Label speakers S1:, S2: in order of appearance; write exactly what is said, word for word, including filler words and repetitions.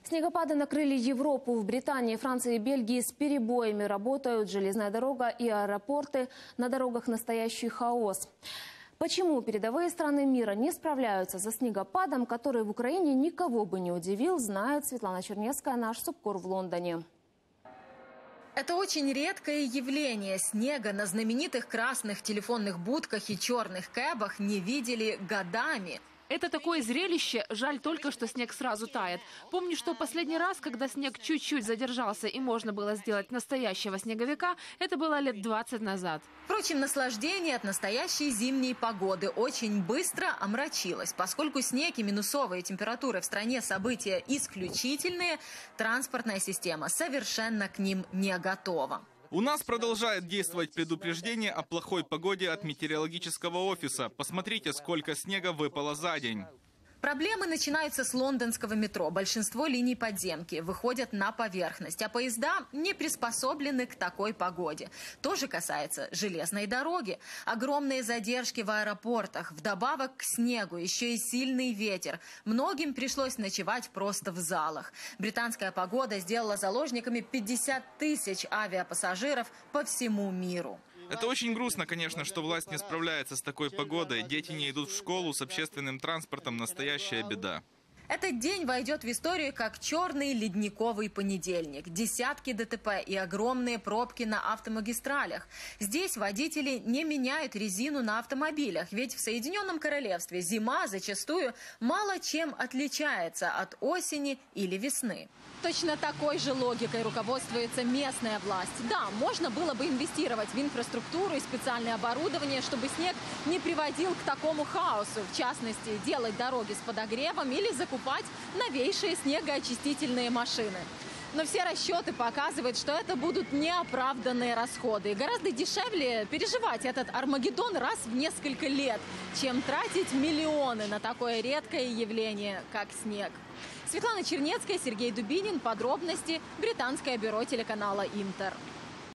S1: Снегопады накрыли Европу. В Британии, Франции и Бельгии с перебоями работают железная дорога и аэропорты. На дорогах настоящий хаос. Почему передовые страны мира не справляются со снегопадом, который в Украине никого бы не удивил, знает Светлана Чернецкая, наш СУБКОР в Лондоне.
S2: Это очень редкое явление. Снега на знаменитых красных телефонных будках и черных кэбах не видели годами.
S3: Это такое зрелище, жаль только, что снег сразу тает. Помню, что последний раз, когда снег чуть-чуть задержался и можно было сделать настоящего снеговика, это было лет двадцать назад.
S2: Впрочем, наслаждение от настоящей зимней погоды очень быстро омрачилось. Поскольку снег и минусовые температуры в стране события исключительные, транспортная система совершенно к ним не готова.
S4: У нас продолжает действовать предупреждение о плохой погоде от метеорологического офиса. Посмотрите, сколько снега выпало за день.
S2: Проблемы начинаются с лондонского метро. Большинство линий подземки выходят на поверхность, а поезда не приспособлены к такой погоде. То же касается железной дороги. Огромные задержки в аэропортах. Вдобавок к снегу еще и сильный ветер. Многим пришлось ночевать просто в залах. Британская погода сделала заложниками пятьдесят тысяч авиапассажиров по всему миру.
S4: Это очень грустно, конечно, что власть не справляется с такой погодой. Дети не идут в школу, с общественным транспортом настоящая беда.
S2: Этот день войдет в историю как черный ледниковый понедельник. Десятки ДТП и огромные пробки на автомагистралях. Здесь водители не меняют резину на автомобилях, ведь в Соединенном Королевстве зима зачастую мало чем отличается от осени или весны.
S5: Точно такой же логикой руководствуется местная власть. Да, можно было бы инвестировать в инфраструктуру и специальное оборудование, чтобы снег не приводил к такому хаосу. В частности, делать дороги с подогревом или закупать новейшие снегоочистительные машины. Но все расчеты показывают, что это будут неоправданные расходы. И гораздо дешевле переживать этот Армагеддон раз в несколько лет, чем тратить миллионы на такое редкое явление, как снег. Светлана Чернецкая, Сергей Дубинин. Подробности. Британское бюро телеканала «Интер».